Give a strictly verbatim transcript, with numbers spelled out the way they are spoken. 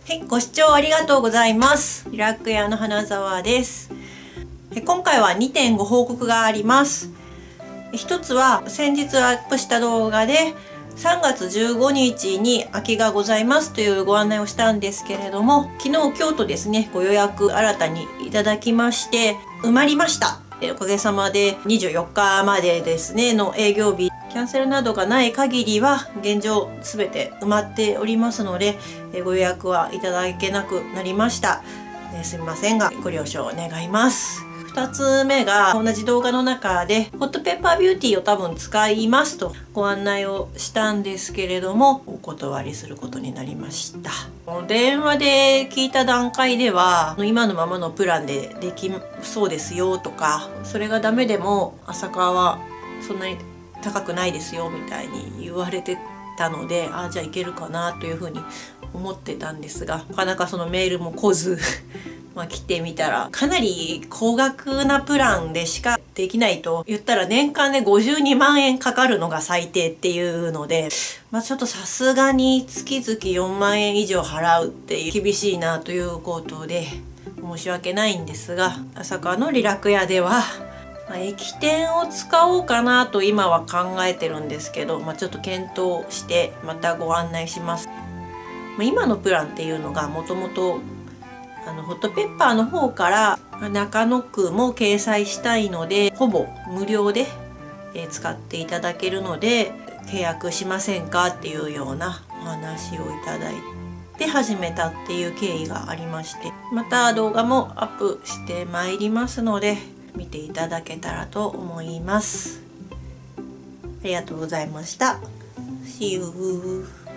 はい、ご視聴ありがとうございます。リラク屋の花沢です。今回はにてんご報告があります。一つは先日アップした動画でさんがつじゅうごにちに空きがございますというご案内をしたんですけれども、昨日今日とですねご予約新たにいただきまして埋まりました。おかげさまでにじゅうよっかまでですねの営業日、キャンセルなどがない限りは現状全て埋まっておりますので、ご予約はいただけなくなりました。すみませんがご了承願います。ふたつめが同じ動画の中でホットペッパービューティーを多分使いますとご案内をしたんですけれども、お断りすることになりました。電話で聞いた段階では今のままのプランでできそうですよとか、それがダメでも朝霞はそんなに高くないですよみたいに言われてたので、あ、じゃあいけるかなというふうに思ってたんですが、なかなかそのメールも来ずまあ来てみたらかなり高額なプランでしかできないと言ったら年間でごじゅうにまんえんかかるのが最低っていうので、まあちょっとさすがに月々よんまんえん以上払うっていう厳しいなということで申し訳ないんですが、朝霞のリラク屋ではまあ、液点を使おうかなと今は考えてるんですけど、まあ、ちょっと検討してまたご案内します。まあ、今のプランっていうのがもともとあのホットペッパーの方から中野区も掲載したいのでほぼ無料で使っていただけるので契約しませんかっていうようなお話をいただいて始めたっていう経緯がありまして、また動画もアップしてまいりますので見ていただけたらと思います。ありがとうございました。See you.